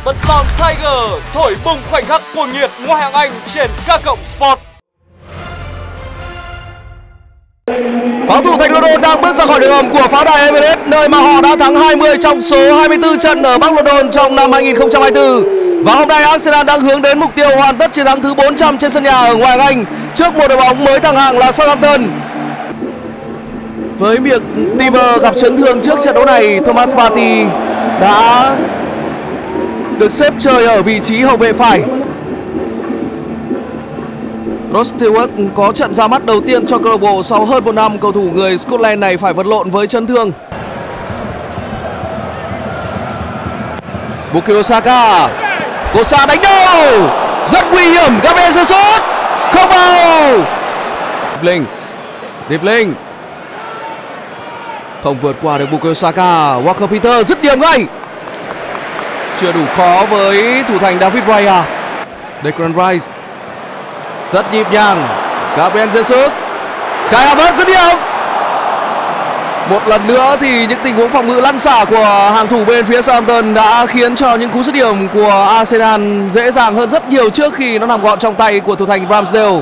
Bật lon Tiger thổi bùng khoảnh khắc cuồng nhiệt ngoại hạng Anh trên K+ Sport. Pháo thủ Thành London đang bước ra khỏi đường hầm của pháo đài Emirates, nơi mà họ đã thắng 20 trong số 24 trận ở Bắc London trong năm 2024. Và hôm nay Arsenal đang hướng đến mục tiêu hoàn tất chiến thắng thứ 400 trên sân nhà ở ngoại hạng Anh trước một đội bóng mới thăng hạng là Southampton. Với việc Timber gặp chấn thương trước trận đấu này, Thomas Partey đã được xếp chơi ở vị trí hậu vệ phải. Rod Stewart có trận ra mắt đầu tiên cho câu lạc bộ sau hơn một năm cầu thủ người Scotland này phải vật lộn với chấn thương. Bukayo Saka, Kosa đánh đầu rất nguy hiểm, Gabriel Jesus không vào. Điệp Linh không vượt qua được Bukayo Saka. Walker Peters dứt điểm ngay, chưa đủ khó với thủ thành David Raya. Declan Rice rất nhịp nhàng, Gabriel Jesus, Kai Havertz dứt điểm. Một lần nữa thì những tình huống phòng ngự lăn xả của hàng thủ bên phía Southampton đã khiến cho những cú dứt điểm của Arsenal dễ dàng hơn rất nhiều trước khi nó nằm gọn trong tay của thủ thành Ramsdale.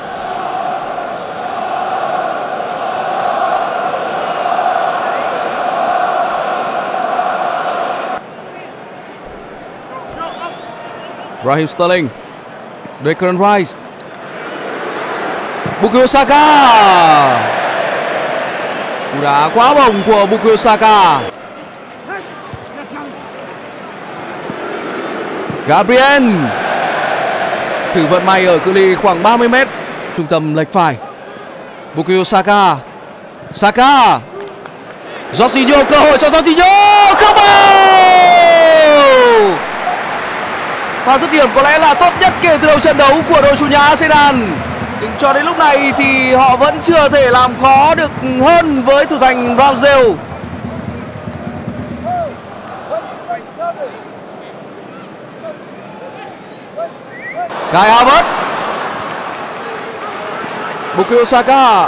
Raheem Sterling, Declan Rice, Bukayo Saka. Cú đá quá bồng của Bukayo Saka. Gabriel thử vận may ở cự ly khoảng 30 m, trung tâm lệch phải. Bukayo Saka, Saka, Jorginho, cơ hội cho Jorginho, không vào. Pha dứt điểm có lẽ là tốt nhất kể từ đầu trận đấu của đội chủ nhà Arsenal. Nhưng cho đến lúc này thì họ vẫn chưa thể làm khó được hơn với thủ thành Ramsdale. Kai Havertz, Bukayo Saka,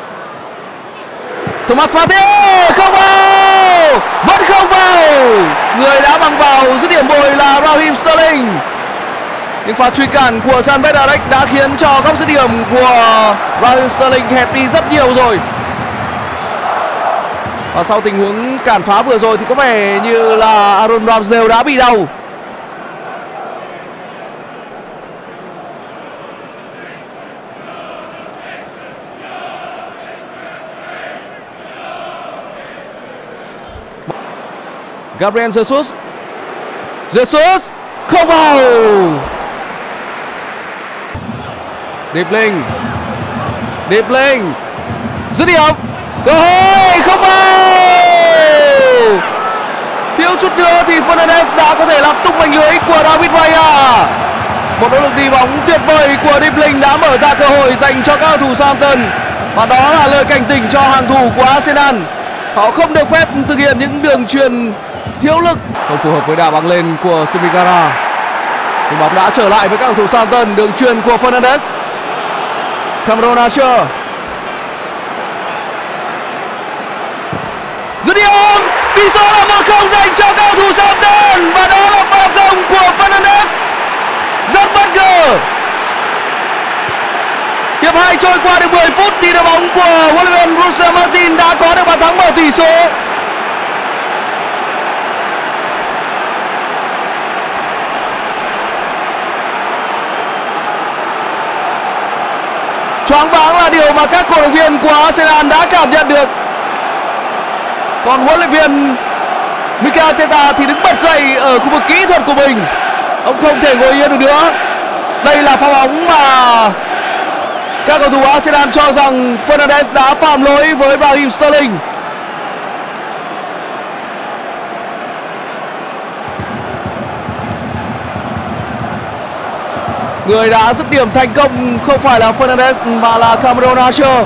Thomas Partey không vào, vẫn không vào. Người đã bằng vào dứt điểm bồi là Raheem Sterling. Nhưng pha truy cản của Jan Bednarek đã khiến cho góc dứt điểm của Raheem Sterling hẹp đi rất nhiều rồi. Và sau tình huống cản phá vừa rồi thì có vẻ như là Aaron Ramsdale đã bị đau. Gabriel Jesus, Jesus không vào. Điệp Linh, dứt điểm, cơ hội không vào. Thiếu chút nữa thì Fernandes đã có thể làm tung mảnh lưới của David Raya. Một nỗ lực đi bóng tuyệt vời của Điệp Linh đã mở ra cơ hội dành cho các cầu thủ Southampton. Và đó là lời cảnh tỉnh cho hàng thủ của Arsenal. Họ không được phép thực hiện những đường chuyền thiếu lực, không phù hợp với đà băng lên của Sumigara. Nhưng bóng đã trở lại với các cầu thủ Southampton. Đường chuyền của Fernandes, Cameron Archer, dứt điểm, tỷ số là 1-0 dành cho các cầu thủ Southampton. Và đó là pha lập công của Fernandes rất bất ngờ. Hiệp 2 trôi qua được 10 phút thì đội bóng của huấn luyện viên Borussia Martin đã có được bàn thắng mở tỷ số. Choáng váng là điều mà các cổ động viên của Arsenal đã cảm nhận được. Còn huấn luyện viên Mikel Arteta thì đứng bật dậy ở khu vực kỹ thuật của mình. Ông không thể ngồi yên được nữa. Đây là pha bóng mà các cầu thủ Arsenal cho rằng Fernandes đã phạm lỗi với Raheem Sterling. Người đã dứt điểm thành công không phải là Fernandes mà là Cameron Archer.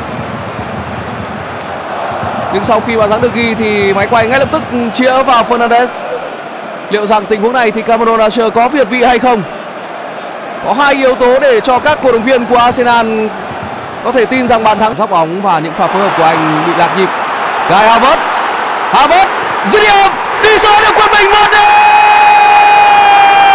Nhưng sau khi bàn thắng được ghi thì máy quay ngay lập tức chĩa vào Fernandes. Liệu rằng tình huống này thì Cameron Archer có việt vị hay không? Có hai yếu tố để cho các cổ động viên của Arsenal có thể tin rằng bàn thắng sóc bóng và những pha phối hợp của anh bị lạc nhịp. Kai Havertz dứt điểm, tỷ số được quân mình 1-0.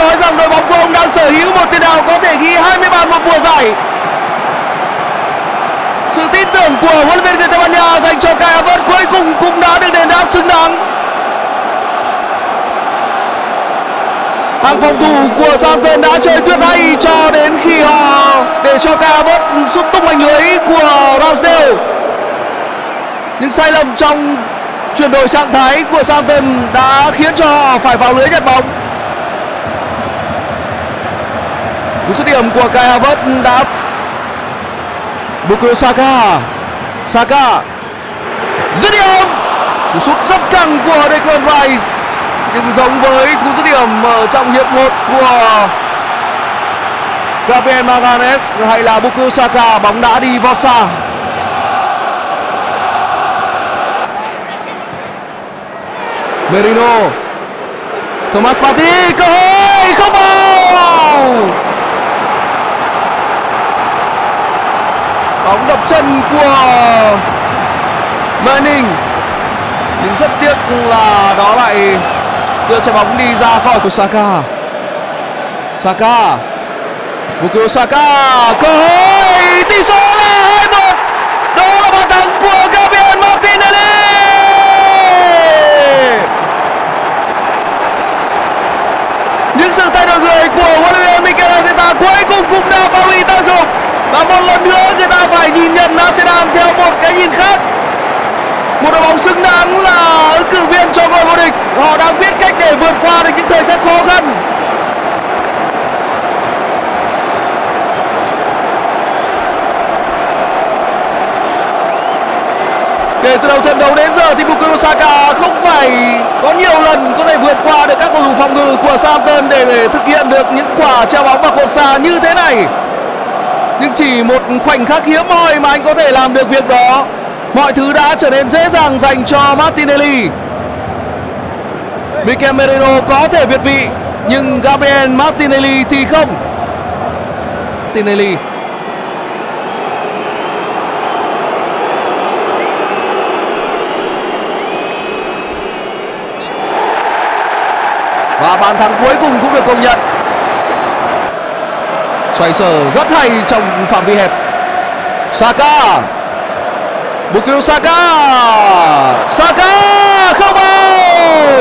nói rằng đội bóng của ông đang sở hữu một tiền đạo có thể ghi 20 bàn một mùa giải. Sự tin tưởng của huấn luyện viên người Tây Ban Nha dành cho Kai Havertz cuối cùng cũng đã được đền đáp xứng đáng. Hàng phòng thủ của Southampton đã chơi tuyệt hay cho đến khi họ để cho Kai Havertz sút tung mảnh lưới của Ramsdale. Nhưng sai lầm trong chuyển đổi trạng thái của Southampton đã khiến cho họ phải vào lưới nhặt bóng. Cú dứt điểm của Kai Havertz đã Bukayo Saka. Saka dứt điểm. Cú sút rất căng của Declan Rice, nhưng giống với cú dứt điểm ở trong hiệp 1 của Gabriel Magalhaes hay là Bukayo Saka, bóng đã đi vọt xa. Merino, Thomas Partey, cơ hội không vào. Bóng đập chân của Manning, nhưng rất tiếc là đó lại đưa trái bóng đi ra khỏi của Saka. Saka, Bukayo Saka, cơ hội tỷ số là 2-1. Đó là bàn thắng của Gabriel Martinelli. Những sự thay đổi người của huấn luyện viên Mikel Arteta cuối cùng cũng đã phát huy tác dụng, và một lần nữa người ta phải nhìn nhận Arsenal theo một cái nhìn khác. Một đội bóng xứng đáng là ứng cử viên cho ngôi vô địch. Họ đang biết cách để vượt qua được những thời khắc khó khăn. Kể từ đầu trận đấu đến giờ thì Bukayo Saka không phải có nhiều lần có thể vượt qua được các cầu thủ phòng ngự của Southampton để thực hiện được những quả treo bóng vào cột xa như thế này. Nhưng chỉ một khoảnh khắc hiếm hoi mà anh có thể làm được việc đó. Mọi thứ đã trở nên dễ dàng dành cho Martinelli. Mikel Merino có thể việt vị, nhưng Gabriel Martinelli thì không. Martinelli, và bàn thắng cuối cùng cũng được công nhận. Xoay sở rất hay trong phạm vi hẹp. Saka, Bukayo Saka, Saka không vào.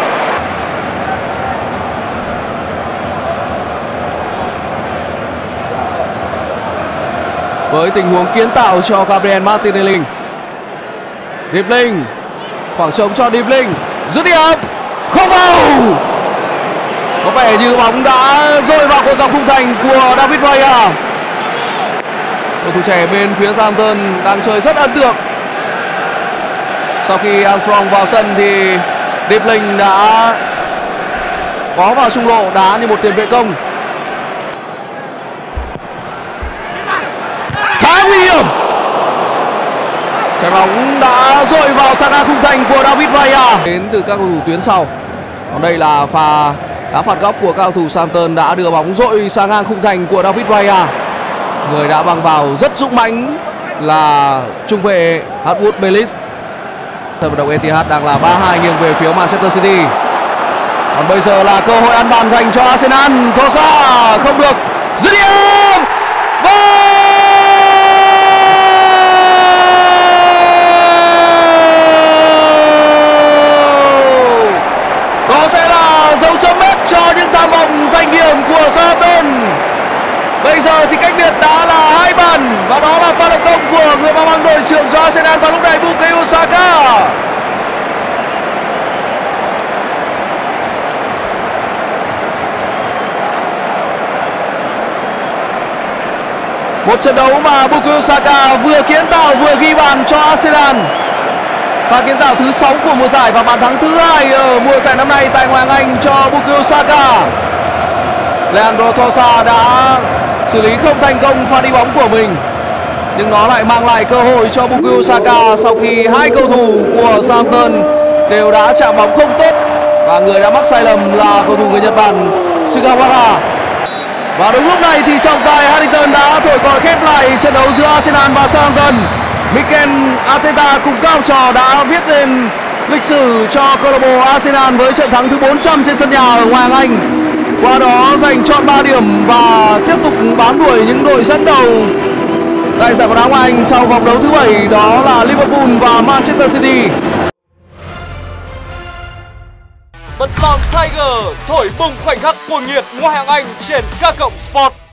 Với tình huống kiến tạo cho Gabriel Martinelli, Dribbling, khoảng trống cho Dribbling, dứt điểm không vào. Có vẻ như bóng đã rơi vào cột dọc khung thành của David Raya. Cầu thủ trẻ bên phía Southampton đang chơi rất ấn tượng. Sau khi Armstrong vào sân thì Dribbling đã có vào trung lộ đá như một tiền vệ công. Khá nguy hiểm. Trái bóng đã dội vào sang ngang khung thành của David Raya đến từ các cầu thủ tuyến sau. Còn đây là pha đá phạt góc của các cầu thủ Southampton đã đưa bóng dội sang ngang khung thành của David Raya. Người đã băng vào rất dũng mãnh là trung vệ Harwood Bellis. Sân vận động Etihad đang là 3-2 nghiêng về phía Manchester City. Còn bây giờ là cơ hội ăn bàn dành cho Arsenal. Trossard không được, dứt điểm. Đó sẽ là dấu chấm hết cho những tham vọng giành điểm của Southampton. Bây giờ thì cách biệt đã là 2 bàn, và đó là pha lập công của người mang đội trưởng cho Arsenal vào lúc này, Bukayo Saka. Một trận đấu mà Bukayo Saka vừa kiến tạo vừa ghi bàn cho Arsenal. Pha kiến tạo thứ 6 của mùa giải và bàn thắng thứ 2 ở mùa giải năm nay tại Ngoại hạng Anh cho Bukayo Saka. Leandro Trossard đã xử lý không thành công pha đi bóng của mình, nhưng nó lại mang lại cơ hội cho Bukayo Saka sau khi hai cầu thủ của Southampton đều đã chạm bóng không tốt, và người đã mắc sai lầm là cầu thủ người Nhật Bản Sugawara. Và đúng lúc này thì trọng tài Harrington đã thổi còi khép lại trận đấu giữa Arsenal và Southampton. Mikel Arteta cùng các học trò đã viết lên lịch sử cho câu lạc bộ Arsenal với trận thắng thứ 400 trên sân nhà ở Ngoại hạng Anh. Qua đó giành trọn 3 điểm và tiếp tục bám đuổi những đội dẫn đầu tại giải bóng đá ngoại hạng Anh sau vòng đấu thứ 7, đó là Liverpool và Manchester City. Bật lon Tiger thổi bùng khoảnh khắc cuồng nhiệt ngoại hạng Anh trên các cộng Sport.